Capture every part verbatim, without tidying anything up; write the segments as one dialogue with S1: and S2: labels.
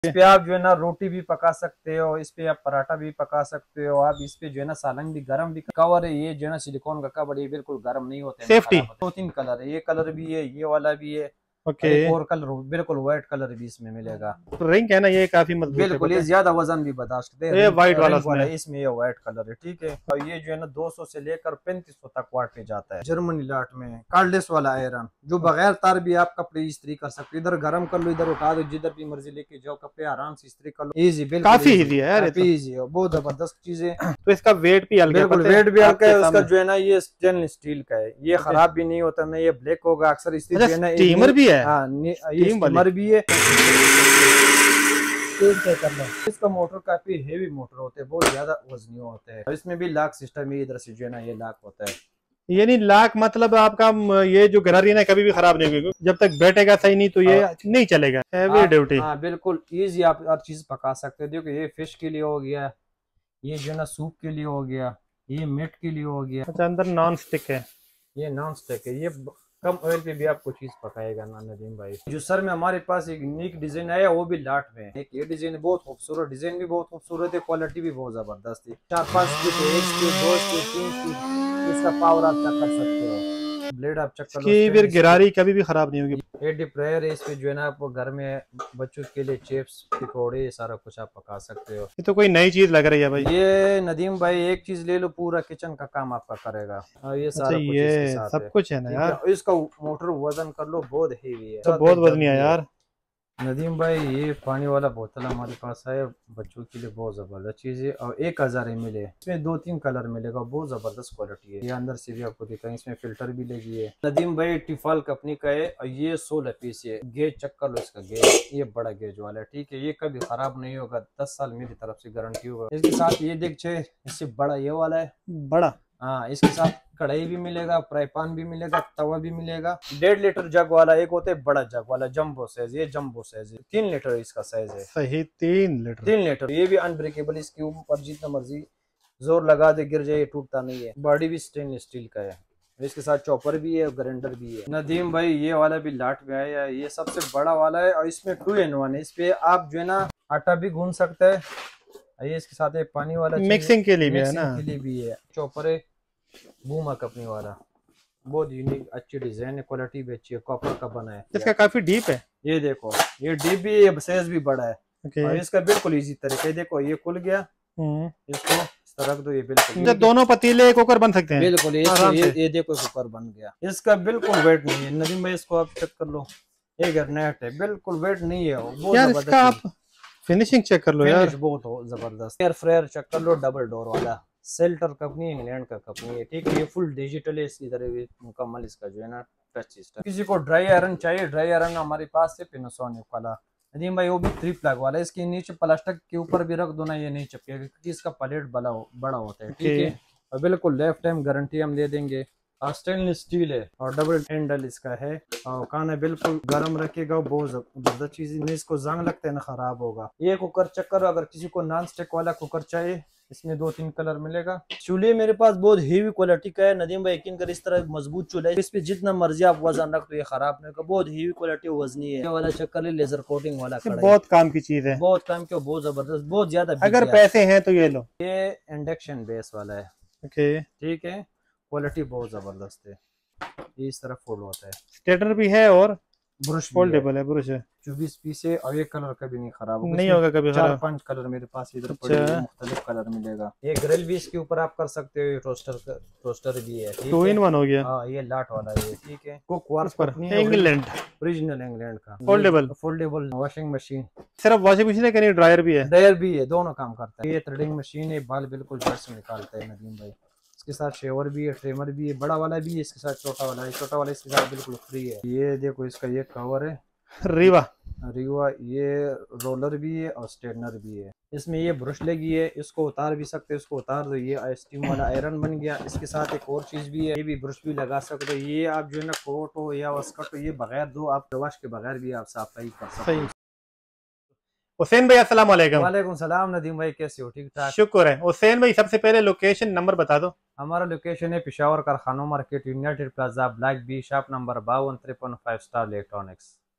S1: इस पे आप जो है ना रोटी भी पका सकते हो, इस पे आप पराठा भी पका सकते हो, आप इस पे जो है ना सालन भी गरम भी कवर है। ये जो है ना सिलिकॉन का कवर, ये बिल्कुल गरम नहीं होते,
S2: सेफ्टी।
S1: दो तीन कलर है, ये कलर भी है, ये वाला भी है, और
S2: ओके।
S1: एक और कलर बिल्कुल व्हाइट कलर भी इसमें मिलेगा।
S2: रिंग है ना, ये काफी मजबूत है,
S1: बिल्कुल,
S2: पता
S1: ये
S2: है।
S1: ज्यादा वजन भी बर्दाश्त करते हैं।
S2: ये
S1: रिंग,
S2: वाइट वाला
S1: रिंग वाला
S2: उसमें।
S1: है, इसमें ये व्हाइट कलर है, ठीक है। और ये जो है ना दो सौ से लेकर पैंतीस सौ तक वाट पे जाता है। जर्मनी लाट में कार्डलेस वाला आयरन, जो बगैर तार भी आप कपड़े इस्त्री कर सकते हो। इधर गर्म कर लो, इधर उठा दो, जिधर भी मर्जी लेके जाओ, कपड़े आराम से इस्त्री कर लो। इजी, बिल्कुल
S2: काफी
S1: इजी,
S2: इजी है यार ये तो।
S1: काफी इजी है, बहुत जबरदस्त चीज है।
S2: तो इसका वेट भी हल्का है,
S1: बिल्कुल
S2: पता है
S1: वेट भी हल्का
S2: आपके
S1: है उसका,
S2: सामने।
S1: जो है ना ये स्टेनलेस स्टील का है, ये
S2: ओके।
S1: खराब भी नहीं होता ना, ये ब्लैक होगा अक्सर इससे
S2: अच्छा,
S1: जो है ना।
S2: स्टीमर भी है।
S1: हाँ, ये
S2: स्टीम वाली।
S1: स्टीमर भी है। इसका मोटर काफी हेवी मोटर होते हैं, बहुत ज्यादा वजनी होते हैं। इसमें भी लॉक सिस्टम है, इधर से जो है ना ये लॉक होता है।
S2: यानी लाख मतलब आपका म, ये जो गरारी है ना कभी भी खराब नहीं होगी, जब तक बैठेगा सही नहीं तो ये नहीं चलेगा। Heavy duty.
S1: हाँ बिल्कुल इजी, आप हर चीज पका सकते हो। देखो ये फिश के लिए हो गया, ये जो है ना सूप के लिए हो गया, ये मीट के लिए हो गया,
S2: अच्छा, अंदर नॉन स्टिक है।
S1: ये नॉन स्टिक है। ये ब- कम ऑयल पे भी आपको चीज पकाएगा ना नदीम भाई। जो सर में हमारे पास एक यूनिक डिजाइन आया, वो भी लाट में है। एक ये डिजाइन बहुत खूबसूरत, डिजाइन भी बहुत खूबसूरत है, क्वालिटी भी बहुत जबरदस्त है। चार पांच स्टिक है, एक स्टिक, दो स्टिक, तीन स्टिक, इसका पावर आप चेक कर सकते हो। ब्लेड आप चेक कर लो,
S2: इसकी फिर
S1: स्टेनलेस स्टील।
S2: गिरारी कभी भी खराब नहीं होगी।
S1: ये डीप फ्रायर है, इसमें जो है ना आप घर में बच्चों के लिए चिप्स, पकौड़े, सारा कुछ आप पका सकते हो।
S2: ये तो कोई नई चीज लग रही है भाई।
S1: ये नदीम भाई एक चीज ले लो, पूरा किचन का काम आपका करेगा। और ये
S2: अच्छा,
S1: सारा कुछ इसके
S2: ये
S1: साथ है,
S2: सब कुछ है ना
S1: ठीक
S2: यार।
S1: है। इसका मोटर वजन कर लो, बहुत हेवी है,
S2: तो
S1: साथ
S2: बहुत
S1: एक जग
S2: वजनी है
S1: भी है।
S2: यार।
S1: नदीम भाई ये पानी वाला बोतल हमारे पास है, बच्चों के लिए बहुत जबरदस्त चीज है, और एक हजार एम एल है। इसमें दो तीन कलर मिलेगा, बहुत जबरदस्त क्वालिटी है। ये अंदर से भी आपको दिखाएं, इसमें फिल्टर भी लगी है। नदीम भाई टिफाल कंपनी का है, और ये सोलह पीस है। गेज चेक कर लो इसका, गेज ये बड़ा गेज वाला है, ठीक है। ये कभी खराब नहीं होगा, दस साल मेरी तरफ से गारंटी होगा। इसके साथ ये देख छे, इससे बड़ा ये वाला है,
S2: बड़ा।
S1: हाँ। इसके साथ कढ़ाई भी मिलेगा, फ्राई पैन भी मिलेगा, तवा भी मिलेगा। डेढ़ लीटर जग वाला एक होता है, बड़ा जग वाला जंबो साइज, ये जंबो साइज है। तीन लीटर इसका साइज है,
S2: सही, तीन लीटर।
S1: तीन लीटर। ये भी अनब्रेकेबल, इसके ऊपर जितना मर्जी जोर लगा दे गिर जाए, टूटता नहीं है। बॉडी भी स्टेनलेस स्टील का है। इसके साथ चॉपर भी है, ग्राइंडर भी है। नदीम भाई ये वाला भी लाट में आया है, ये सबसे बड़ा वाला है, और इसमें टू इन वन है। इस पे आप जो है ना आटा भी गूंद सकते हैं। ये इसके साथ एक पानी वाला
S2: मिक्सिंग के लिए भी है ना।
S1: मिक्सिंग के लिए भी है। चॉपर है बूमा कंपनी वाला, बहुत यूनिक, अच्छी डिजाइन है, क्वालिटी भी अच्छी है, कॉपर का बना है।
S2: इसका काफी डीप है।
S1: ये देखो, ये डीप भी है, साइज भी बड़ा है।
S2: ओके।
S1: और इसका बिल्कुल इजी तरीका, देखो ये खुल गया,
S2: हम्म।
S1: इसको इस तरह रख दो, ये बिल्कुल
S2: अच्छा, दोनों पतीले कुकर बन सकते हैं
S1: बिल्कुल ये,
S2: आराम
S1: ये,
S2: से।
S1: ये देखो कुकर बन गया। इसका बिल्कुल वेट नहीं है नदीम भाई, इसको आप चेक कर लो, ये गरनेट है, बिल्कुल वेट नहीं है, वो बहुत
S2: यार इसका
S1: जबरदस्त
S2: आप फिनिशिंग चेक कर लो यार।
S1: फिनिश बहुत हो जबरदस्त। एयर फ्रायर चेक कर लो, डबल डोर वाला, सेल्टर कंपनी, इंग्लैंड का कंपनी है, ठीक है। ये फुल डिजिटल है, इसकी तरह भी मुकम्मल इसका जो है ना टच सिस्टम। किसी को ड्राई आयरन चाहिए, ड्राई आयरन हमारे पास है पेनासोनिक वाला नदीम भाई, वो भी थ्री प्लग वाला है। इसके नीचे प्लास्टिक के ऊपर भी रख दो ना, ये नहीं चिपकेगा, क्योंकि इसका प्लेट बड़ा हो, बड़ा होता है, ठीक है। और बिल्कुल लाइफ टाइम गारंटी हम दे देंगे। स्टेनलेस स्टील है, और डबल हैंडल इसका है, और खाना बिल्कुल गर्म रखेगा, बहुत जबरदस्त चीज है। इसको जंग लगता है ना खराब होगा। ये कुकर चक्कर, अगर किसी को नॉन स्टिक वाला कुकर चाहिए, इसमें दो तीन कलर मिलेगा। चूल्हे मेरे पास बहुत हेवी क्वालिटी का है नदीम भाई, यकीन कर, इस तरह मजबूत चूल्हा है, इस पे जितना मर्जी आप वजन रख तो ये खराब नहीं होगा, बहुत हेवी क्वालिटी वजनी है। ये वाला चक्कर है, लेजर कोटिंग वाला कढ़ाई,
S2: बहुत काम की चीज है,
S1: बहुत काम के, बहुत जबरदस्त, बहुत ज्यादा।
S2: अगर पैसे हैं तो ये लो।
S1: ये इंडक्शन बेस वाला है,
S2: ओके।
S1: ठीक है, क्वालिटी बहुत जबरदस्त है। ये इस तरह फोल्ड होता है,
S2: स्टेटर भी है और
S1: ब्रश
S2: फोल्डेबल है, ब्रश है।
S1: चौबीस पीस है, और एक कलर कभी नहीं खराब होगा,
S2: नहीं होगा कभी
S1: चार
S2: खराब।
S1: पांच कलर मेरे पास इधर
S2: अच्छा।
S1: पड़े हुए, मुख्तलिफ कलर मिलेगा। ये ग्रिल भी इसके ऊपर आप कर सकते हो, रोस्टर रोस्टर भी है, ठीक
S2: टू
S1: है।
S2: इन वन हो गया।
S1: हाँ, ये लाट वाला है, ठीक है। कुक वार्स
S2: ऊपर
S1: कंपनी है,
S2: इंग्लैंड,
S1: ओरिजिनल इंग्लैंड का,
S2: फोल्डेबल।
S1: फोल्डेबल वॉशिंग मशीन,
S2: सिर्फ वॉशिंग मशीन है कि नहीं, ड्रायर भी है?
S1: ड्रायर भी है, दोनों काम करता है। ये थ्रेडिंग मशीन है, बाल बिल्कुल जड़ से निकालता है नदीम भाई। इसके साथ शेवर भी है, ट्रिमर भी है, बड़ा वाला भी है, इसके साथ छोटा वाला है। छोटा वाला इसके साथ बिल्कुल फ्री है। ये देखो इसका ये कवर है
S2: रीवा,
S1: रीवा, ये रोलर भी है और स्ट्रेटनर भी है। इसमें ये ब्रश लगी है, इसको उतार भी सकते हो, इसको उतार दो, ये स्टीम वाला आयरन बन गया। इसके साथ एक और चीज भी है, ये भी ब्रश भी लगा सकते हो। ये आप जो है ना कोट हो या वस्कट हो, ये बगैर दो आप वॉश के बगैर भी आप सफाई कर सकते हो।
S2: हुसैन भाई अस्सलाम वालेकुम।
S1: वालेकुम सलाम नदीम भाई, कैसे हो? ठीक ठाक,
S2: शुक्र है। हुसैन भाई सबसे पहले लोकेशन नंबर बता दो।
S1: हमारा लोकेशन है Peshawar Karkhano market, United Plaza, block B, shop number बावन तिरपन, five star electronics.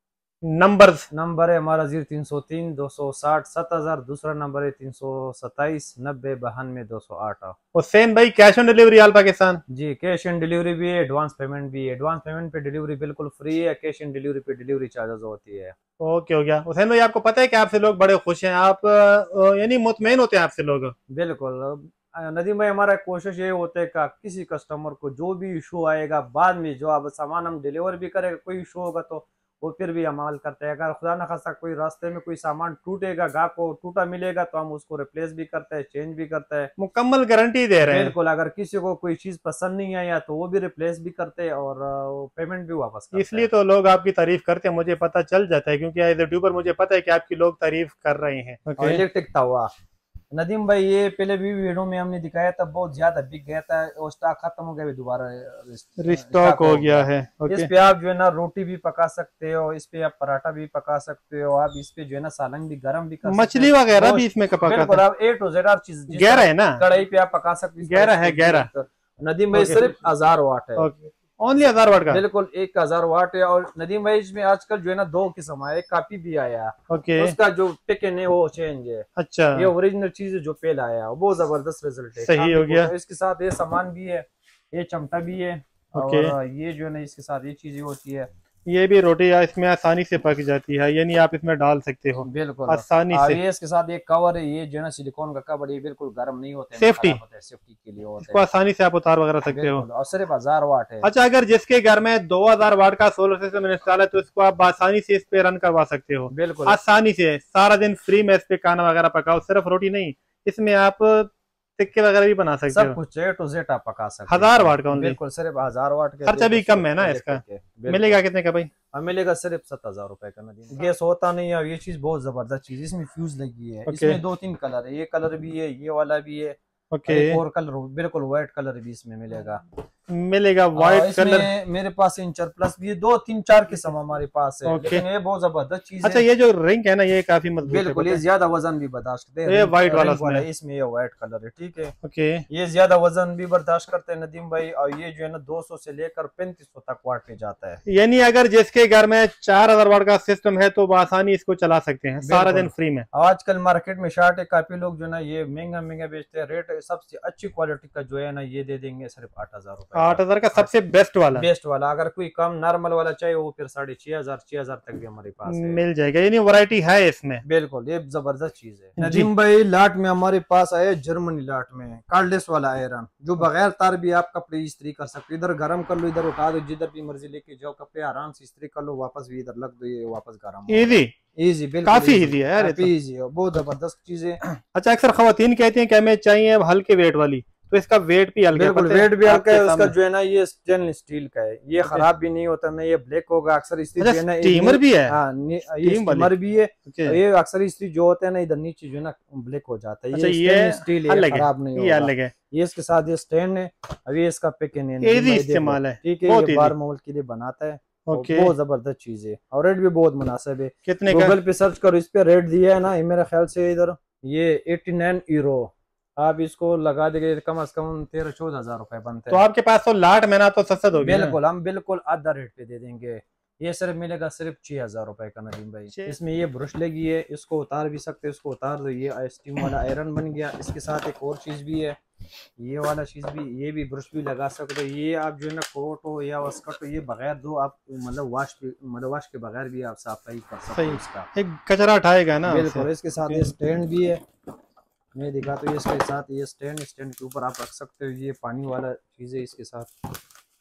S2: Numbers
S1: number है हमारा जीरो तीन सौ तीन दो सौ साठ सात हजार, दूसरा नंबर है तीन सौ सत्ताईस नब्बे बहानवे दो सौ आठ।
S2: हुसैन भाई, cash on delivery all Pakistan?
S1: जी कैश ऑन डिलीवरी भी है, एडवांस पेमेंट भी है। एडवांस पेमेंट पे डिलीवरी बिल्कुल फ्री है, कैश ऑन डिलीवरी पे डिलीवरी चार्जेस होती है।
S2: ओके, हो गया। हुसैन भाई, आपको पता है कि आपसे लोग बड़े खुश हैं, आप अ, यानी मुतमईन होते हैं आपसे लोग?
S1: बिल्कुल। अ, नदीम भाई, हमारा कोशिश ये होता है कि किसी कस्टमर को जो भी इशू आएगा बाद में, जो अब सामान हम डिलीवर भी करें, कोई इशू होगा तो वो फिर भी अमाल करते हैं। अगर खुदा न खास्ता कोई रास्ते में कोई सामान टूटेगा, गाहक को टूटा मिलेगा, तो हम उसको रिप्लेस भी करते हैं, चेंज भी करते हैं।
S2: मुकम्मल गारंटी दे रहे हैं।
S1: बिल्कुल। अगर किसी को कोई चीज पसंद नहीं आया तो वो भी रिप्लेस भी करते हैं और पेमेंट भी वापस करते
S2: इसलिए
S1: हैं।
S2: तो लोग आपकी तारीफ करते हैं, मुझे पता चल जाता है, क्योंकि एज ए यूट्यूबर मुझे पता है कि आपकी लोग तारीफ कर रहे हैं।
S1: और
S2: ओके।
S1: इलेक्ट्रिक तवा नदीम भाई, ये पहले भी वीडियो में हमने दिखाया था, बहुत ज्यादा बिक गया था और स्टॉक खत्म हो गया, भी दोबारा
S2: रिस्टॉक हो गया है। ओके।
S1: इस पे आप जो है ना रोटी भी पका सकते हो, इस पे आप पराठा भी पका सकते हो, आप इस पे जो है ना सालन भी गरम भी कर सकते हो,
S2: मछली वगैरह भी
S1: गोश्त-
S2: इसमें पका
S1: बिल्कुल।
S2: सकते
S1: आप ए टू जेड हर चीज
S2: हैं। गहरा है ना?
S1: कढ़ाई पे आप पका सकते हो।
S2: गहरा है, गहरा।
S1: नदीम भाई
S2: ओके।
S1: सिर्फ हजार वाट है।
S2: ओके, ओनली हजार वाट का?
S1: बिल्कुल एक हजार वाट है। और नदीम भाई इसमें आजकल जो है ना दो किस्म है, एक कापी भी आया,
S2: ओके।
S1: उसका जो पिकन है वो चेंज है।
S2: अच्छा,
S1: ये ओरिजिनल चीज है जो पहले आया, वो जबरदस्त रिजल्ट है।
S2: सही हो गया।
S1: इसके साथ ये सामान भी है, ये चमटा भी है
S2: ओके।
S1: और ये जो है ना इसके साथ ये चीजें होती है।
S2: ये भी रोटी या इसमें आसानी से पक जाती है, यानी आप इसमें डाल सकते हो
S1: बिल्कुल
S2: आसानी
S1: और
S2: से।
S1: ये इसके साथ एक कवर है, ये जो है ना सिलिकॉन का कवर, ये बिल्कुल गर्म नहीं होता है,
S2: सेफ्टी
S1: खराब होता है, सेफ्टी के लिए होता
S2: इसको
S1: है।
S2: आसानी से आप उतार वगैरह सकते हो।
S1: बिल्कुल, और सिर्फ हजार वाट है।
S2: अच्छा, अगर जिसके घर में दो हजार वाट का सोलर सिस्टम इंस्टॉल है तो इसको आप आसानी से इस पे रन करवा सकते हो।
S1: बिल्कुल
S2: आसानी से सारा दिन फ्री में इस पे खाना वगैरह पकाओ, सिर्फ रोटी नहीं, इसमें आप टिक्के वगैरह भी बना सकते
S1: सब
S2: हो।
S1: कुछ ए टू जेड आप पका सकते
S2: हजार
S1: हैं।
S2: वाट का ओनली?
S1: बिल्कुल सिर्फ हजार वाट का।
S2: खर्चा भी कम है ना इसका? मिलेगा कितने का भाई?
S1: हमें मिलेगा सिर्फ सात हजार रुपए का। नदीम गैस होता नहीं है। ये चीज बहुत जबरदस्त चीज, इसमें फ्यूज लगी है।
S2: Okay.
S1: इसमें दो तीन कलर है, ये कलर भी है, ये वाला भी है।
S2: ओके।
S1: एक और कलर बिल्कुल व्हाइट कलर भी इसमें मिलेगा।
S2: मिलेगा व्हाइट कलर।
S1: मेरे पास इंचर प्लस भी है, दो तीन चार किस्म हमारे पास है।
S2: Okay.
S1: लेकिन ये बहुत जबरदस्त चीज
S2: अच्छा,
S1: है।
S2: ये जो रिंग है ना, ये काफी मजबूत है।
S1: बिल्कुल, ये ज्यादा वजन भी बर्दाश्त करते हैं।
S2: ये व्हाइट वाला
S1: वाला
S2: इसमें?
S1: इसमें ये व्हाइट कलर है, ठीक है।
S2: ओके।
S1: ये ज्यादा वजन भी बर्दाश्त करते हैं नदीम भाई, और ये जो है ना दो सौ से लेकर पैंतीस सौ तक वाट पे जाता है।
S2: यानी अगर जिसके घर में चार हजार वाट का सिस्टम है तो वो आसानी इसको चला सकते हैं सारा दिन फ्री में।
S1: आजकल मार्केट में शार्ट है, काफी लोग जो है ना ये महंगा महंगा बेचते हैं। रेट सबसे अच्छी क्वालिटी का जो है ना ये दे देंगे सिर्फ आठ हजार रुपए।
S2: आठ हजार का सबसे बेस्ट वाला?
S1: बेस्ट वाला। अगर कोई कम नॉर्मल वाला चाहिए वो फिर साढ़े छह हजार छह हजार तक भी हमारे पास है।
S2: मिल जाएगा, यानी वैरायटी है इसमें।
S1: बिल्कुल, ये जबरदस्त चीज है। नदीम भाई लाट में हमारे पास आए जर्मनी लाट में कार्डलेस वाला आयरन, जो बगैर तार भी आप कपड़े इस्त्री कर सकते हो। इधर गर्म कर लो, इधर उठा दो, जिधर भी मर्जी लेके जाओ, कपड़े आराम से इस्त्री कर लो, वापस भी इधर लग दो, ये वापस गर्म।
S2: इजी
S1: इजी, बिल्कुल
S2: काफी इजी है यार,
S1: काफी इजी है, बहुत जबरदस्त चीज है।
S2: अच्छा, अक्सर खवातीन कहती हैं कि हमें चाहिए हल्के वेट वाली, तो इसका वेट भी हल्का है।
S1: बिल्कुल वेट भी हल्का है उसका, जो है ना ये स्टेनलेस स्टील का है, ये खराब भी नहीं होता ना, ये ब्लैक होगा। अक्सर इस्त्री जो है ना
S2: स्टीमर भी है।
S1: हाँ, ये स्टीमर भी है। ये अक्सर इस्त्री जो होता है ना इधर नीचे जो है ना ब्लैक हो जाता है। ये स्टील है, खराब नहीं होगा। ये इसके साथ ये स्टैंड है। अभी इसका पैकिंग है,
S2: इस्तेमाल है,
S1: ठीक है। ये बार मोल के लिए बनाता है।
S2: ओके।
S1: बहुत जबरदस्त चीज है और रेट भी बहुत मुनासिब है।
S2: कितने
S1: गूगल पे सर्च करो, इस पे रेट दिया है ना, मेरे ख्याल से इधर ये नवासी यूरो। आप इसको लगा देंगे कम से कम तेरह चौदह हजार रुपए बनते हैं।
S2: तो आपके पास तो लाट में ना तो सस्ता दोगे?
S1: बिल्कुल, हम बिल्कुल आधा रेट पे दे देंगे। ये सिर्फ मिलेगा सिर्फ छह हजार रुपए का नदीम भाई। इसमें ये ब्रश लगी है, इसको उतार भी सकते हो, इसको उतार दो, ये स्टीम वाला आयरन बन गया। इसके साथ एक और चीज भी है, ये वाला चीज भी, ये भी ब्रश भी लगा सकते हो। ये आप जो है ना कोट हो या स्कर्ट हो, ये बगैर दो आप मतलब वॉश मतलब वॉश के बगैर भी आप सफाई कर सकते हो इसका।
S2: एक कचरा उठाएगा ना।
S1: बिल्कुल। इसके साथ ये स्टैंड भी है, मैं दिखा तो ये इसके साथ ये स्टैंड स्टैंड के ऊपर आप रख सकते हो। ये पानी वाला चीज है इसके साथ।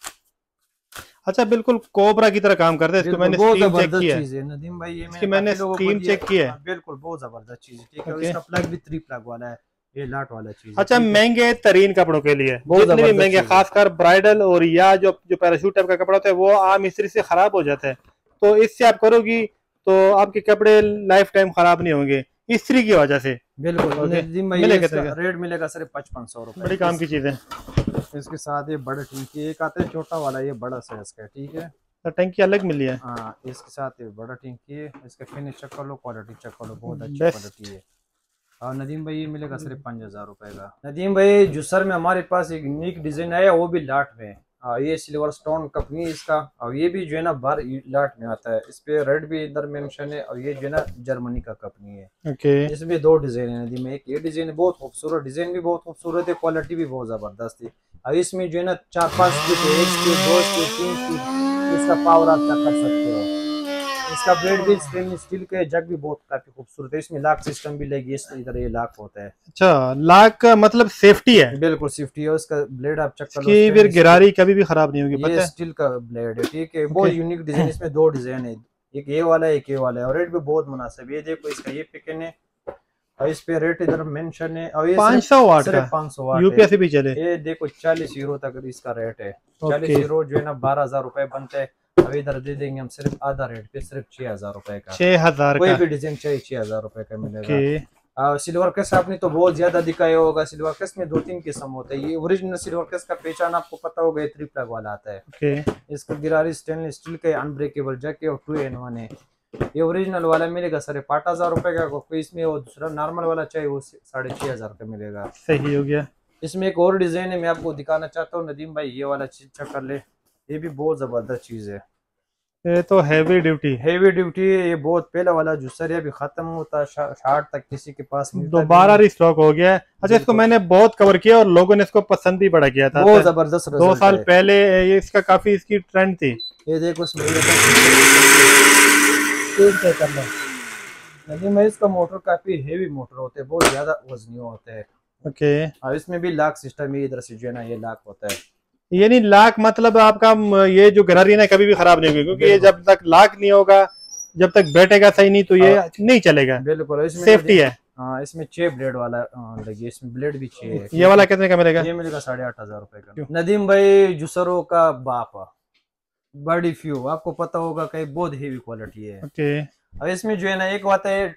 S2: अच्छा, बिल्कुल कोबरा की तरह काम करते हैं। इसको मैंने
S1: बहुत
S2: स्टीम चेक
S1: जबरदस्त
S2: किया
S1: चीज है नदीम भाई, ये
S2: इसकी मैंने स्टीम चेक किया है।
S1: बिल्कुल बहुत जबरदस्त चीज है, ठीक है। इसका प्लग भी थ्री प्लग वाला है, ये लाट वाला चीज।
S2: अच्छा, महंगे तरीन कपड़ों के लिए, जितने भी महंगे, खासकर ब्राइडल और या जो जो पैराशूट टाइप का कपड़ा होता है वो आम इस्त्री से खराब हो जाता है, तो इससे आप करोगी तो आपके कपड़े लाइफ टाइम खराब नहीं होंगे इस्त्री की वजह से।
S1: बिल्कुल। रेट मिलेगा सिर्फ पचपन सौ रुपए।
S2: बड़ी काम की चीज है।
S1: इसके साथ ये बड़ा टंकी एक आता है, छोटा वाला, ये बड़ा साइज का है, ठीक है।
S2: तो टंकी अलग मिली है।
S1: हाँ, इसके साथ ये बड़ा टंकी है। इसका फिनिश चेक कर लो, क्वालिटी चेक कर लो, बहुत अच्छी क्वालिटी है। और नदीम भाई ये मिलेगा सिर्फ पाँच हजार रुपए का। नदीम भाई जुसर में हमारे पास एक यूनिक डिजाइन आया, वो भी लाट में। आ, ये सिल्वर स्टोन कंपनी इसका, और ये भी जो है ना बार लाट में आता है। इस पे रेड भी इधर मेंशन है, और ये जो है ना जर्मनी का कंपनी है।
S2: ओके।
S1: इसमें दो डिजाइन है नदी में, एक ये डिजाइन है बहुत खूबसूरत, डिजाइन भी बहुत खूबसूरत है, क्वालिटी भी बहुत जबरदस्त है। और इसमें जो है ना चार पांच स्पीड है, एक स्पीड, दो स्पीड, तीन स्पीड, इसका पावर आप चेक कर सकते हो। इसका ब्लेड भी स्टेनलेस स्टील के, जग भी बहुत काफी खूबसूरत है। इसमें लॉक सिस्टम भी लगी है, इधर ये लॉक होता है।
S2: अच्छा, लॉक का मतलब सेफ्टी है?
S1: बिल्कुल सेफ्टी है। उसका ब्लेड आप चेक कर लो,
S2: इसकी फिर गिरारी कभी भी खराब नहीं होगी,
S1: ये
S2: पता है?
S1: स्टील का ब्लेड है, ठीक है। बहुत यूनिक डिजाइन, इसमें दो डिजाइन है, एक ये वाला है, एक ये वाला है, और रेट भी बहुत मुनासिब है। ये देखो इसका ये पिकन है, और इस पे रेट इधर मेंशन है, और ये
S2: पाँच सौ वाट का,
S1: पाँच सौ वाट
S2: यूपीएस भी चले।
S1: ये देखो चालीस यूरो तक इसका रेट है। चालीस यूरो जो है ना बारह हजार रुपए बनते हैं। अब इधर दे देंगे हम सिर्फ आधा रेट पे, सिर्फ छह हजार रुपए का।
S2: छह हजार
S1: कोई
S2: का
S1: भी डिजाइन चाहिए छह हजार रुपए का मिलेगा। आ, सिल्वर केस आपने तो बहुत ज्यादा दिखाया होगा। सिल्वर केस में दो तीन किस्म होते हैं। ये ओरिजिनल सिल्वर केस का पहचान आपको पता होगा, थ्री प्लग वाला आता है।
S2: ओके।
S1: इसका गिरारी स्टेनलेस स्टील का अनब्रेकेबल जैक और टू इन वन है। ये ओरिजिनल वाला मिलेगा साढ़े आठ हजार रुपए का। कोई इसमें वो दूसरा नॉर्मल वाला चाहिए वो साढ़े छह हजार का मिलेगा।
S2: सही हो गया।
S1: इसमें एक और डिजाइन है, मैं आपको दिखाना चाहता हूँ नदीम भाई, ये वाला चीज चेक कर ले। ये भी बहुत जबरदस्त चीज है।
S2: ये तो हैवी ड्यूटी
S1: हैवी ड्यूटी है ये बहुत। पहला वाला जूसर भी खत्म होता, शार्ट तक किसी के पास
S2: दोबारा रिस्टॉक हो गया है। अच्छा, इसको मैंने बहुत कवर किया और लोगों ने इसको पसंद भी बड़ा किया था।
S1: बहुत जबरदस्त
S2: दो साल पहले ये इसका काफी इसकी ट्रेंड थी।
S1: ये देखो इसमें नदीम भाई, इसका मोटर काफी हेवी मोटर होते हैं, बहुत ज्यादा वजनी होते हैं।
S2: ओके।
S1: और इसमें भी लॉक सिस्टम है, इधर से जो है ना ये लॉक होता है।
S2: यानी लॉक मतलब आपका ये जो गिरारी है कभी भी खराब नहीं होगी, क्योंकि ये जब तक लॉक नहीं होगा, जब तक बैठेगा सही नहीं, तो ये नहीं चलेगा।
S1: बिल्कुल, इसमें
S2: सेफ्टी है।
S1: हाँ, इसमें छह ब्लेड वाला लगी, इसमें ब्लेड भी छह है।
S2: ये वाला कितने का मिलेगा?
S1: ये मिलेगा साढ़े आठ हजार रुपए का। नदीम भाई जुसरों का बाप बड़ी फ्यू, आपको पता होगा कहीं बहुत हेवी क्वालिटी है।
S2: ओके।
S1: अब इसमें जो है ना एक होता है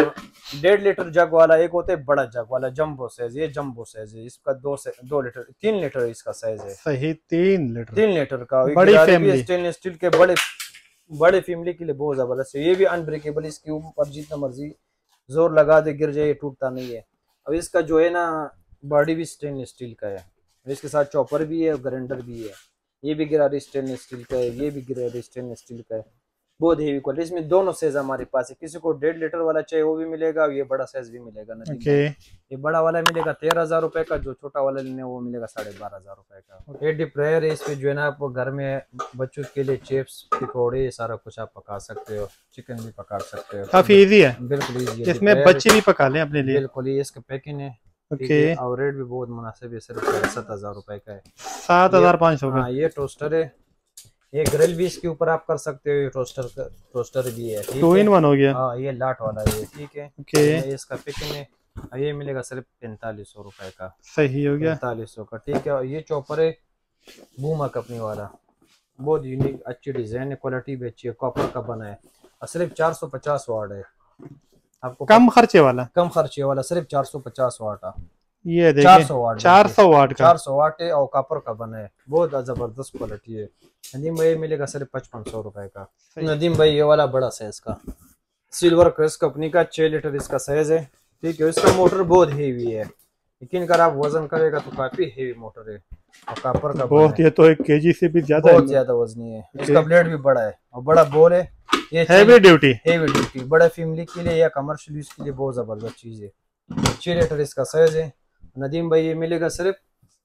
S1: डेढ़ लीटर जग वाला, एक होता है बड़ा जग वाला जंबो साइज। ये जंबो साइज है, इसका दो से दो लीटर तीन लीटर इसका साइज है।
S2: सही, तीन लीटर
S1: तीन लीटर का।
S2: बड़ी फैमिली,
S1: स्टेनलेस स्टील के बड़े बड़े फैमिली के लिए बहुत जबरदस्त है। ये भी अनब्रेकेबल, इसके ऊपर जितना मर्जी जोर लगा दे गिर जाए, टूटता नहीं है। अब इसका जो है ना बॉडी भी स्टेनलेस स्टील का है, इसके साथ चॉपर भी है, ग्राइंडर भी है। ये भी गिरारी स्टेनलेस स्टील का है, ये भी गिरारी स्टेनलेस स्टील का है। बहुत हेवी क्वालिटी। इसमें दोनों साइज हमारे पास है, किसी को डेढ़ लीटर वाला चाहिए वो भी मिलेगा, ये बड़ा साइज भी मिलेगा।
S2: ओके।
S1: ये बड़ा वाला मिलेगा तेरह हजार रुपए का, जो छोटा वाला लेने वो मिलेगा साढ़े बारह हजार रुपए का। ये डीप फ्रायर है, इसमें जो है ना आप घर में बच्चों के लिए चिप्स, पकौड़े, सारा कुछ आप पका सकते हो, चिकन भी पका सकते हो।
S2: काफी इजी है,
S1: बिल्कुल इजी है,
S2: इसमें बच्चे भी पका लें अपने लिए।
S1: बिल्कुल, ये इसका पैकिंग है।
S2: ओके।
S1: और रेट भी बहुत मुनासिब है, सिर्फ साढ़े सात हजार रुपए का है।
S2: सात हजार पाँच सौ का।
S1: ये टोस्टर है, ये ग्रिल भी इसके ऊपर आप कर सकते हो। ये टोस्टर का टोस्टर भी है,
S2: टू इन वन हो गया।
S1: हाँ, ये लाट वाला है, ठीक है।
S2: ओके।
S1: ये इसका पैकिंग है, ये मिलेगा सिर्फ पैंतालीस सौ रुपए का।
S2: सही हो गया,
S1: पैंतालीस सौ का, ठीक है। और ये चॉपर है बूमा कंपनी वाला, बहुत यूनिक अच्छी डिजाइन है, क्वालिटी भी अच्छी है, कॉपर का बना है, और सिर्फ चार सौ पचास वाट है। आपको
S2: कम खर्चे वाला,
S1: कम खर्चे वाला, सिर्फ चार सौ पचास वाट है।
S2: ये देखिए
S1: चार सौ वाट,
S2: चार सौ वाट का,
S1: चार सौ वाट है, और कॉपर का बना है, बहुत जबरदस्त क्वालिटी है। नदीम भाई मिलेगा सिर्फ पचपन सौ रुपए का। नदीम भाई ये वाला बड़ा साइज का सिल्वर क्रेस्ट कंपनी का छह लीटर इसका साइज है, ठीक है। इसका मोटर बहुत हेवी है, लेकिन अगर आप वजन करेगा तो काफी हेवी मोटर है, और कॉपर का
S2: बहुत, ये तो एक केजी से भी ज्यादा,
S1: बहुत ज्यादा वजनी है। इसका ब्लेड भी बड़ा है और बड़ा बोल है। ये
S2: हेवी ड्यूटी,
S1: हेवी ड्यूटी बड़ा फैमिली के लिए या कमर्शियल यूज के लिए बहुत जबरदस्त चीज है। छह लीटर इसका साइज है। नदीम भाई ये मिलेगा सिर्फ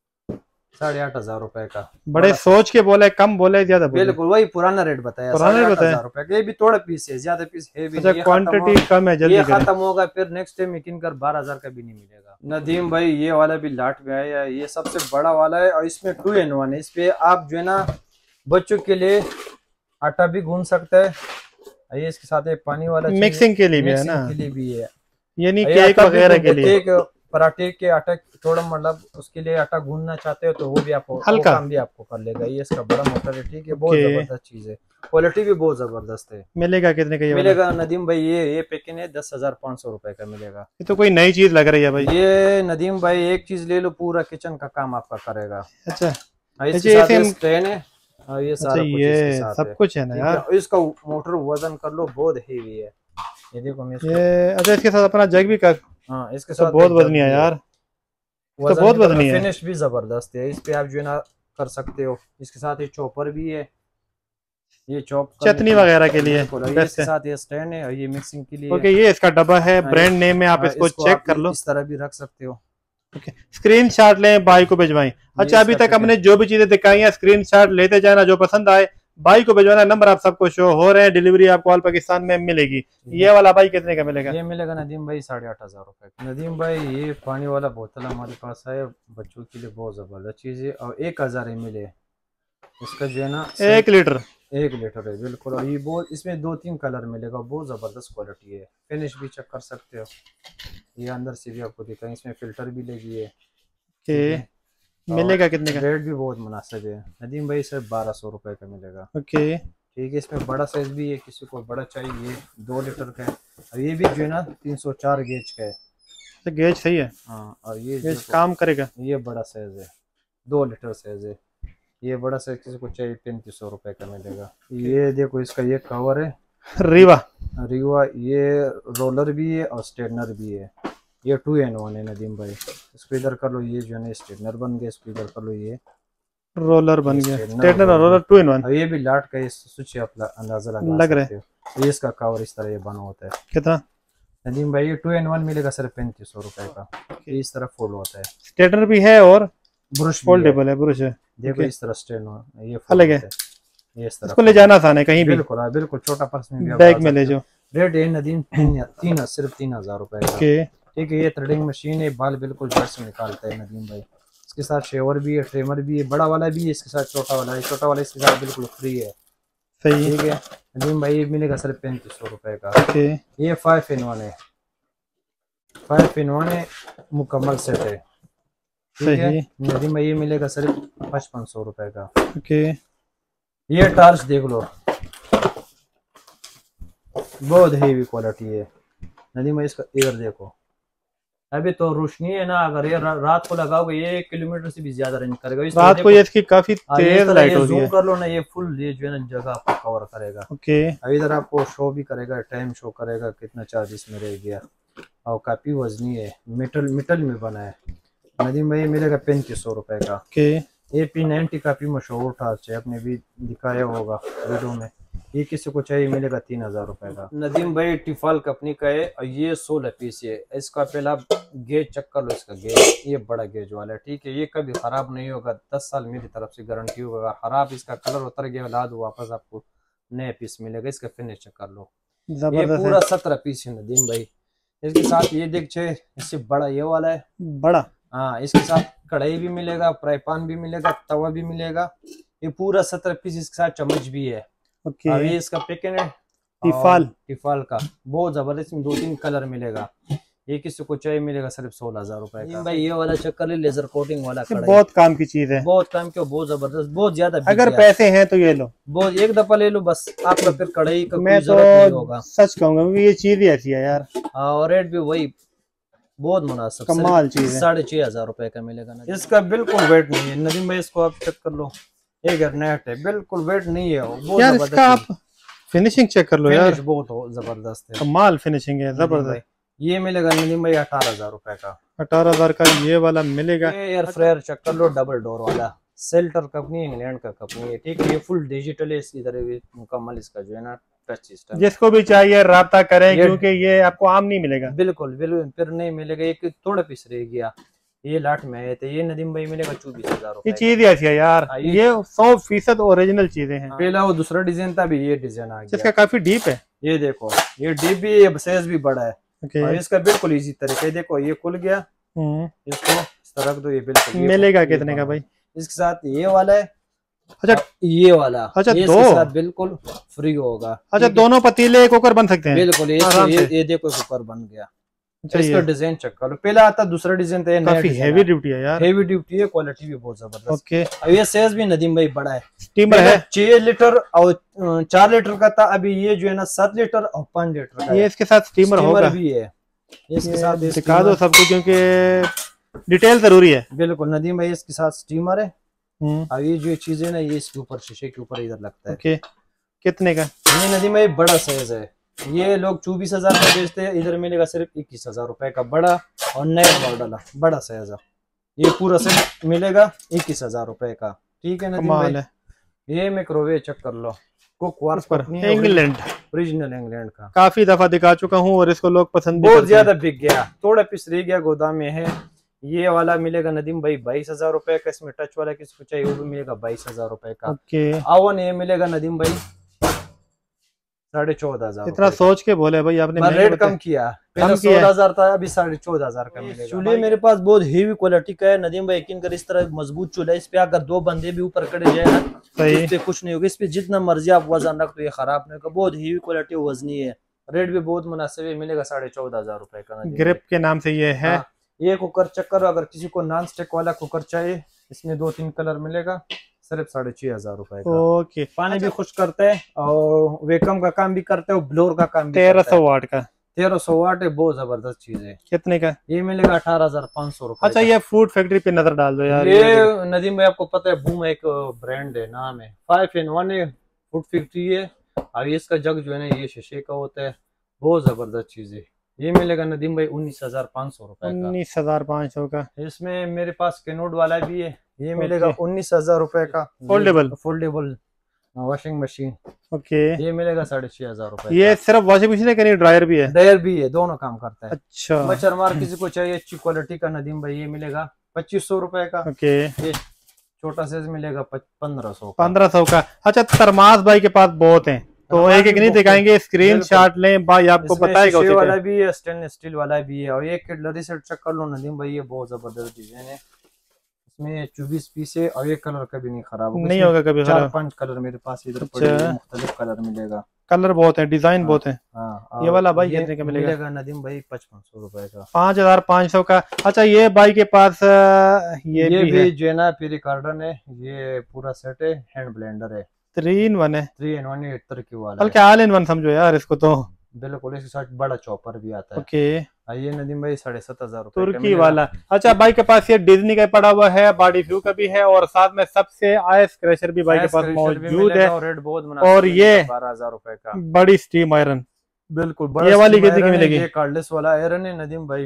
S1: साढ़े आठ हजार रुपए का।
S2: बड़े सोच के बोले, कम बोले ज्यादा बोले?
S1: बिल्कुल वही पुराना रेट बताया,
S2: पुराना रेट बताया।
S1: रुपए का। ये भी थोड़ा पीस है, ज्यादा पीस है भी।
S2: अच्छा, क्वांटिटी कम है, जल्दी
S1: ये खत्म होगा फिर नेक्स्ट टाइम यकीन कर बारह हजार का भी नहीं मिलेगा। नदीम भाई ये वाला भी लाट में आया, ये सबसे बड़ा वाला है, और इसमें टू इन वन है। इस पे आप जो है ना बच्चों के लिए आटा भी गूंद सकते हैं, ये इसके साथ एक पानी वाला
S2: मिक्सिंग के लिए भी है ना,
S1: के लिए भी है,
S2: यानी केक वगैरह के लिए।
S1: केक पराठे के आटा थोड़ा मतलब उसके लिए आटा गूंदना चाहते हो तो वो भी आपको
S2: हल्का
S1: काम भी आपको कर लेगा। ये इसका बड़ा मोटर है, ठीक है। बहुत जबरदस्त चीज है, क्वालिटी भी बहुत जबरदस्त है।
S2: मिलेगा कितने का ये
S1: मिलेगा नदीम भाई? ये ये पैकिंग है दस हजार पाँच सौ रुपए का मिलेगा।
S2: ये तो कोई नई चीज लग रही है भाई।
S1: ये नदीम भाई एक चीज ले लो, पूरा किचन का काम आपका करेगा।
S2: अच्छा,
S1: इसके साथ ये स्टैंड है, और ये सारा कुछ इसके साथ
S2: सब कुछ है ना यार।
S1: इसका मोटर वजन कर लो, बहुत हेवी है। ये देखो मैं
S2: ये, अच्छा इसके साथ अपना जग भी कर।
S1: हाँ, इसके साथ
S2: बहुत वजनी है यार, तो बहुत वजनी है।
S1: फिनिश भी जबरदस्त है। इस पे आप जो है ना कर सकते हो। इसके साथ ये चॉपर भी है, ये चॉप
S2: चटनी वगैरह के लिए
S1: इसके साथ ये स्टैंड है और ये मिक्सिंग के लिए।
S2: ओके, ये इसका डब्बा है, ब्रांड नेम है, आप इसको चेक कर लो।
S1: इस तरह भी रख सकते हो।
S2: ओके, स्क्रीन शॉट लें, भाई को भिजवाएं। अच्छा, अभी तक हमने जो भी चीजें दिखाई हैं स्क्रीन शॉट लेते जाना, जो पसंद आए भाई को भिजवाना। नंबर आप सबको शो हो रहे हैं, डिलीवरी आपको ऑल पाकिस्तान में मिलेगी। ये वाला भाई कितने का मिलेगा?
S1: ये मिलेगा नदीम भाई साढ़े आठ हजार रुपए का। नदीम भाई ये पानी वाला बोतल हमारे पास है, बच्चों के लिए बहुत जबरदस्त चीज है और एक हजार एम एल है इसका जो है ना,
S2: एक लीटर
S1: एक लीटर है बिल्कुल। और ये बहुत, इसमें दो तीन कलर मिलेगा, बहुत जबरदस्त क्वालिटी है। फिनिश भी चेक कर सकते हो, ये अंदर से भी आपको दिखाएं, इसमें फिल्टर भी लगी है।
S2: ओके, मिलेगा कितने का?
S1: रेट भी बहुत मुनासिब है नदीम भाई, सिर्फ बारह सौ रुपए का मिलेगा।
S2: ओके,
S1: ठीक है, इसमें बड़ा साइज भी है, किसी को बड़ा चाहिए दो लीटर का है। और ये भी जो है ना तीन सौ चार गेज का है।
S2: तो गेज सही है।
S1: हाँ, और ये
S2: गेज काम करेगा।
S1: ये बड़ा साइज है, दो लीटर साइज है। ये बड़ा साइज किसी को चाहिए पैंतीस सौ रुपए का मिलेगा। ये देखो इसका ये कवर है
S2: रीवा
S1: रीवा, ये रोलर भी है और स्ट्रेटनर भी है। ये टू एन वन है नदीम भाई, इसको इधर कर लो, ये जो है ना स्ट्रेटनर बन गया, इसको इधर कर लो, ये
S2: रोलर बन गया, स्ट्रेटनर और रोलर टू इन वन।
S1: ये भी लाट का स्विच है, अपना अंदाजा लगा
S2: लग रहा है।
S1: ये इसका कवर इस तरह ये बना होता है।
S2: कितना
S1: नदीम भाई? ये टू एन वन मिलेगा सिर्फ पैंतीस सौ रुपए का। ये इस तरह फोल्ड होता है,
S2: स्ट्रेटनर भी है और
S1: ब्रश
S2: फोल्डेबल है, ब्रश है।
S1: देखो इस तरह स्ट्रेटनर ये
S2: अलग है,
S1: ये इस तरह
S2: इसको ले जाना आसान है कहीं भी,
S1: बिल्कुल बिल्कुल, छोटा पर्स में भी
S2: बैग में ले जाओ।
S1: रेट है नदीम तीन तीन सिर्फ तीन हजार रुपए का। ठीक है, ये थ्रेडिंग मशीन है, बाल बिल्कुल जड़ से निकालता है नदीम भाई। इसके साथ शेवर भी है, ट्रिमर भी है, बड़ा वाला भी है, इसके साथ छोटा वाला है। छोटा वाला इसके साथ बिल्कुल फ्री है।
S2: सही,
S1: ठीक है नदीम भाई, ये मिलेगा सिर्फ पैंतीस सौ रुपए का। ये फाइव इन वन है, फाइव इन वन है, मुकम्मल सेट है। ठीक है नदीम भाई, ये मिलेगा सिर्फ पचपन सौ रुपए का।
S2: ओके,
S1: ये टार्च देख लो, बहुत हेवी क्वालिटी है नदीम भाई। इसका एयर देखो, अभी तो रोशनी है ना, अगर ये रा, रात को लगाओगे ये एक किलोमीटर से भी ज्यादा रेंज करेगा। इस
S2: रात को ये इसकी काफी तेज लाइट होती है।
S1: कर लो ना, ये फुल ये जो है ना जगह आपको कवर करेगा।
S2: ओके,
S1: अब इधर आपको शो भी करेगा, टाइम शो करेगा कितना चार्ज इसमें रह गया। और काफी वजनी है, मेटल मेटल में बना है नदीम भाई, मिलेगा पैंतीस सौ रुपए का।
S2: ओके,
S1: ए पी नाइन्टी काफी मशहूर टार्च है, आपने भी दिखाया होगा वीडियो में। ये किसी को चाहिए मिलेगा तीन हजार रुपए का। नदीम भाई टिफाल कंपनी का है और ये सोलह पीस है। इसका पहला गेज चेक कर लो, इसका गेज ये बड़ा गेज वाला है। ठीक है, ये कभी खराब नहीं होगा, दस साल मेरी तरफ से गारंटी होगा। अगर खराब इसका कलर उतर गया ला दो वापस, आपको नया पीस मिलेगा। इसका फिनिश चेक कर लो, ये पूरा सत्रह पीस है नदीम भाई। इसके साथ ये देख छे, इससे बड़ा ये वाला है
S2: बड़ा।
S1: हाँ, इसके साथ कढ़ाई भी मिलेगा, फ्राई पैन भी मिलेगा, तवा भी मिलेगा। ये पूरा सत्रह पीस, इसके साथ चम्मच भी है।
S2: ओके,
S1: अभी इसका पैकेट है
S2: टिफाल
S1: टिफाल का, बहुत जबरदस्त, दो तीन कलर मिलेगा। ये किसी को चाहिए मिलेगा सिर्फ सोलह हजार रुपए का। भाई ये वाला चेक कर ले, लेजर कोटिंग वाला कढ़ाई,
S2: बहुत काम की चीज है,
S1: बहुत काम की, बहुत जबरदस्त, बहुत ज्यादा।
S2: अगर पैसे हैं तो ये लो,
S1: बहुत एक दफा ले लो बस, आपका फिर कढ़ाई का
S2: मैं
S1: कोई जरूरत नहीं होगा।
S2: सच कहूंगा क्योंकि ये चीज ही ऐसी है यार।
S1: और रेट भी वही बहुत मुनासिब,
S2: कमाल चीज है,
S1: साढ़े छह हजार रुपए का मिलेगा ना। इसका बिल्कुल वेट नहीं है नदीम भाई, इसको आप चेक कर लो, एक नेट है, बिल्कुल वेट नहीं है वो
S2: यार। इसका आप फिनिशिंग चेक कर लो यार,
S1: बहुत जबरदस्त है,
S2: कमाल फिनिशिंग है, जबरदस्त।
S1: ये मिलेगा नदीम भाई अठारह हजार रुपए का।
S2: अठारह हजार का ये वाला मिलेगा।
S1: एयर फ्रायर चेक कर लो, डबल डोर वाला, सेल्टर कंपनी, इंग्लैंड का कंपनी है। ठीक है, ये फुल डिजिटल है, इधर मुकम्मल इसका जो है ना टच सिस्टम।
S2: जिसको भी चाहिए राब्ता करें, क्योंकि ये आपको आम नहीं मिलेगा।
S1: बिल्कुल बिल्कुल, फिर नहीं मिलेगा। एक थोड़ा पीस रह गया, ये लाट में है, तो ये नदीम भाई मिलेगा चौबीस हजार रुपए।
S2: ये चीज ऐसी है यार, ये सौ फीसद ओरिजिनल चीजें हैं।
S1: पहला वो दूसरा डिजाइन था, अभी ये डिजाइन आ गया,
S2: इसका काफी डीप है।
S1: ये देखो, ये डीप भी है, साइज भी बड़ा है।
S2: okay.
S1: और इसका बिल्कुल इजी तरीका है, देखो ये खुल गया, इसको इस तरह रख दो, ये बिल्कुल
S2: मिलेगा कितने का भाई?
S1: इसके साथ ये वाला है,
S2: अच्छा
S1: ये वाला,
S2: अच्छा
S1: ये
S2: दो
S1: इसके साथ बिल्कुल फ्री होगा।
S2: अच्छा, दोनों पतीले कुकर बन सकते हैं
S1: बिल्कुल। ये ये, ये देखो कुकर बन गया। इसका डिजाइन चेक कर लो, पहला आता दूसरा डिजाइन था,
S2: काफी हेवी ड्यूटी है यार,
S1: हेवी ड्यूटी है, क्वालिटी भी बहुत जबरदस्त।
S2: ओके,
S1: अब ये साइज भी नदीम भाई बड़ा है,
S2: स्टीमर है,
S1: छह लीटर और चार लीटर का था, अभी ये जो है ना सात लीटर और पांच लीटर का।
S2: ये इसके साथ स्टीमर होगा
S1: भी है, इसके साथ
S2: दिखा दो सबको क्योंकि डिटेल जरूरी है।
S1: बिल्कुल नदीम भाई, इसके साथ स्टीमर है। अब ये जो चीज है ना, ये इसके ऊपर शीशे के ऊपर इधर लगता है।
S2: ओके, कितने का?
S1: ये नदीम भाई बड़ा साइज है, ये लोग चौबीस हजार का बेचते हैं, इधर मिलेगा सिर्फ इक्कीस हजार रुपए का, बड़ा और नया मॉडल बड़ा साइज है। ये पूरा सेट मिलेगा इक्कीस हजार रुपए का। ठीक है नदीम
S2: कमाल
S1: भाई।
S2: है।
S1: ये माइक्रोवेव चेक कर लो, कुक वार्स कंपनी है,
S2: इंग्लैंड
S1: ओरिजिनल इंग्लैंड का।
S2: काफी दफा दिखा चुका हूँ और इसको लोग पसंद भी
S1: बहुत
S2: करते
S1: ज्यादा
S2: हैं।
S1: बिक गया, थोड़ा पीस रह गया गोदाम में है। ये वाला मिलेगा नदीम भाई बाईस हजार रुपए का। इसमें टच वाला किसी को चाहिए वो भी मिलेगा बाईस हजार रुपए का।
S2: ओके,
S1: आवन ये मिलेगा नदीम भाई साढ़े चौदह हजार।
S2: इतना सोच के बोले भाई आपने, महंगे
S1: रेट
S2: बताए।
S1: कम किया,
S2: कम
S1: पहले
S2: किया
S1: सोलह हजार था, अभी साढ़े चौदह हजार का मिलेगा। चूल्हे मेरे पास बहुत हेवी क्वालिटी का है नदीम भाई, यकीन कर, इस तरह मजबूत चूल्हा है। इस पे अगर दो बंदे भी ऊपर खड़े जाए ना
S2: सही,
S1: इस पे कुछ नहीं होगा। इस पे जितना मर्जी आप वजन रख तो ये खराब नहीं होगा। बहुत हेवी क्वालिटी वजनी है, रेट भी बहुत मुनासिब है, मिलेगा साढ़े चौदह हजार रुपए का।
S2: ग्रिप के नाम से ये है।
S1: हाँ, ये कुकर चक्कर, अगर किसी को नॉन स्टिक वाला कुकर चाहिए, इसमें दो तीन कलर मिलेगा, सिर्फ साढ़े छह हजार रुपए का।
S2: ओके,
S1: पानी भी खुश करते हैं और वेकम का काम भी करते हैं, ब्लोर का काम भी
S2: तेरह
S1: करते
S2: सौ
S1: हैं।
S2: वाट का,
S1: तेरह सौ वाट है, बहुत जबरदस्त चीज है।
S2: कितने का?
S1: ये मिलेगा अठारह हजार पाँच सौ रुपए।
S2: अच्छा, ये फूड फैक्ट्री पे नजर डाल दो यार।
S1: ये नदीम भाई आपको पता है, बूम एक ब्रांड है, नाम है, फाइव इन वन है, फूड फैक्ट्री है। और इसका जग जो है ना ये शीशे का होता है, बहुत जबरदस्त चीज है। ये मिलेगा नदीम भाई उन्नीस हजार पाँच सौ रुपए का।
S2: उन्नीस हजार पाँच सौ का।
S1: इसमें मेरे पास कैनोड वाला भी है, ये मिलेगा उन्नीस हजार रुपए का।
S2: Foldable
S1: foldable washing machine,
S2: okay,
S1: ये मिलेगा साढ़े छह हजार रुपए।
S2: ये सिर्फ वॉशिंग मशीन है कि नहीं, ड्रायर भी है?
S1: ड्रायर भी है, दोनों काम करता है।
S2: अच्छा,
S1: मच्छर मार किसी को चाहिए अच्छी क्वालिटी का नदीम भाई, ये मिलेगा पच्चीस सौ रुपए का।
S2: ओके,
S1: ये छोटा साइज मिलेगा पंद्रह सौ
S2: पंद्रह सौ का। अच्छा, थरमास भाई के पास बहुत हैं, तो एक एक नहीं दिखाएंगे, स्क्रीन शॉट लें भाई, आपको बताएगा।
S1: शीशे वाला भी है, स्टेनलेस स्टील वाला भी है। और ये कटलरी सेट चेक कर लो नदीम भाई, ये बहुत जबरदस्त डिजाइन है। इसमें चौबीस पीस है और एक कलर कभी नहीं खराब होगा,
S2: नहीं होगा कभी
S1: चार
S2: खराब।
S1: पांच कलर मेरे पास इधर
S2: अच्छा,
S1: पड़े हैं, मुख्तलिफ कलर मिलेगा।
S2: कलर बहुत है, डिजाइन बहुत है।
S1: हाँ,
S2: ये वाला भाई
S1: ये
S2: कितने का मिलेगा?
S1: मिलेगा नदीम भाई पचपन सौ रुपए का।
S2: पाँच हजार पाँच सौ का। अच्छा, ये भाई के पास ये,
S1: ये
S2: भी,
S1: भी
S2: है
S1: जो है ना पेरी कार्डन है, ये पूरा सेट है, हैंड ब्लेंडर है,
S2: थ्री इन वन है,
S1: थ्री इन वन तरक्की वाला
S2: बल्कि ऑल इन वन समझो यार इसको तो।
S1: बिल्कुल, इसके साथ बड़ा चॉपर भी आता है।
S2: ओके,
S1: ये नदीम भाई साढ़े सात हजार रुपए
S2: तुर्की वाला। अच्छा, भाई के पास ये डिज्नी का पड़ा हुआ है, बॉडी व्यू का भी है, और साथ में सबसे आइस क्रैशर भी भाई के पास मौजूद है।
S1: और रेट बहुत
S2: और ये
S1: बारह हजार रुपए का
S2: बड़ी स्टीम आयरन,
S1: बिल्कुल।
S2: ये वाली कितने की मिलेगी?
S1: ये कार्डलेस वाला आयरन है नदीम भाई,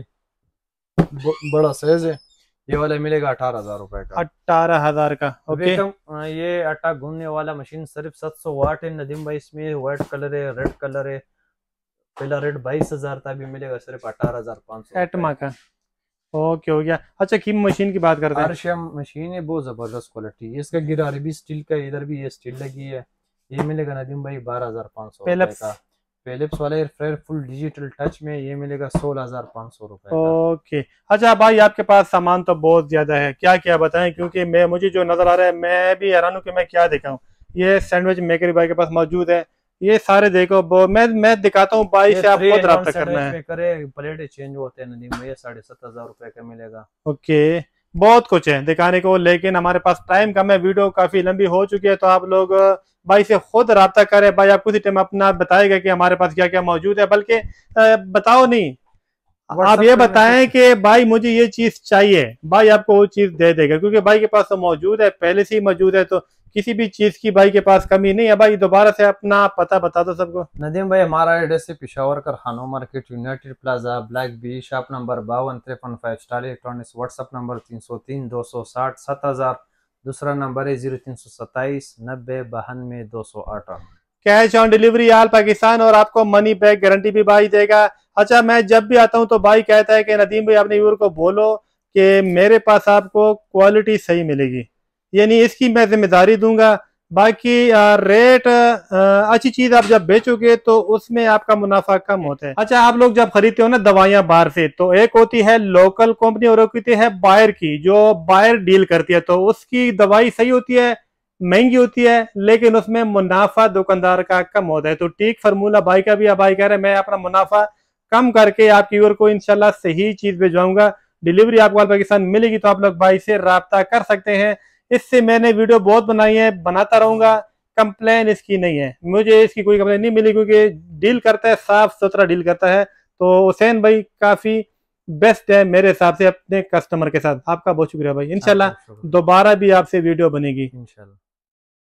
S1: बड़ा साइज है, ये वाला मिलेगा अठारह हजार रुपए का।
S2: अठारह हजार का। ओके,
S1: ये आटा गूंदने वाला मशीन सिर्फ सात सौ वाट है नदीम भाई, इसमें व्हाइट कलर है, रेड कलर है। पहला रेट बाईस हजार था, अभी मिलेगा सिर्फ अठारह हजार पाँच सौ
S2: एटमा का। ओके, हो गया। अच्छा, किम मशीन की बात करते हैं।
S1: आरशियम मशीन है, बहुत जबरदस्त क्वालिटी है। इसका गिरारी भी स्टील का, इधर भी ये स्टील लगी है। ये मिलेगा नदीम भाई बारह हजार पाँच सौ रुपए का। फिलिप्स वाला air fryer full digital touch में, ये मिलेगा सोलह हजार पाँच सौ रुपए।
S2: ओके, अच्छा भाई, आपके पास सामान तो बहुत ज्यादा है, क्या क्या बताएं, क्योंकि मैं मुझे जो नजर आ रहा है मैं भी हैरान हूँ कि मैं क्या दिखाऊं। ये सैंडविच मेकर भाई के पास मौजूद है, ये सारे देखो, मैं मैं दिखाता हूँ भाई से, आप खुद रब्ता करना है।
S1: करे प्लेट चेंज होते हैं नदीम भाई, साढ़े सात हजार रुपए का मिलेगा।
S2: ओके, बहुत कुछ है दिखाने को, लेकिन हमारे पास टाइम कम है, वीडियो काफी लंबी हो चुकी है, तो आप लोग भाई से खुद रब्ता करें। भाई आप कुछ टाइम अपना बताएगा कि हमारे पास क्या क्या मौजूद है, बल्कि बताओ नहीं, आप ये बताएं कि भाई मुझे ये चीज चाहिए, भाई आपको वो चीज दे देगा, क्योंकि भाई के पास तो मौजूद है, पहले से ही मौजूद है, तो किसी भी चीज की भाई के पास कमी नहीं है। भाई दोबारा से अपना पता बता दो सबको।
S1: नदीम भाई हमारा एड्रेस है Peshawar Karkhano market, United Plaza, block B, shop number बावन तिरपन five star electronics. WhatsApp number तीन सौ तीन दो सौ साठ सात हजार। दूसरा नंबर है जीरो तीन सौ सत्ताईस नब्बे बानवे दो सौ आठ।
S2: Cash on delivery all Pakistan, और आपको मनी बैक गारंटी भी भाई देगा। अच्छा, मैं जब भी आता हूं तो भाई कहता है कि नदीम भाई अपने व्यूअर को बोलो कि मेरे पास आपको क्वालिटी सही मिलेगी, यानी इसकी मैं जिम्मेदारी दूंगा। बाकी रेट अच्छी चीज आप जब बेचोगे तो उसमें आपका मुनाफा कम होता है। अच्छा, आप लोग जब खरीदते हो ना दवाइयां बाहर से, तो एक होती है लोकल कंपनी और एक होती है बायर की, जो बायर डील करती है, तो उसकी दवाई सही होती है, महंगी होती है, लेकिन उसमें मुनाफा दुकानदार का कम होता है। तो ठीक फार्मूला भाई का भी, भाई कह रहे हैं मैं अपना मुनाफा कम करके आपकी व्यूअर को इंशाल्लाह सही चीज भिजवाऊंगा। डिलीवरी आपको पाकिस्तान मिलेगी, तो आप लोग भाई से राब्ता कर सकते हैं। इससे मैंने वीडियो बहुत बनाई है, बनाता रहूंगा, कंप्लेन इसकी नहीं है, मुझे इसकी कोई कंप्लेन नहीं मिली, क्योंकि डील करता है, साफ सुथरा डील करता है। तो हुसैन भाई काफी बेस्ट है मेरे हिसाब से अपने कस्टमर के साथ। आपका बहुत शुक्रिया भाई, इंशाल्लाह दोबारा भी आपसे वीडियो बनेगी।
S1: इंशाल्लाह।